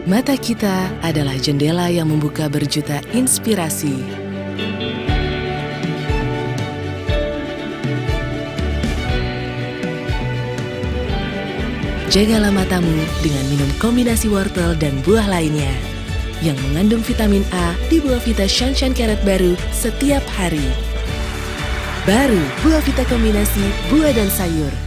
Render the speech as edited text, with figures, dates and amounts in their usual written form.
Mata kita adalah jendela yang membuka berjuta inspirasi. Jagalah matamu dengan minum kombinasi wortel dan buah lainnya yang mengandung vitamin A di Buah Vita Shanshan Carrot baru setiap hari. Baru Buah Vita kombinasi buah dan sayur.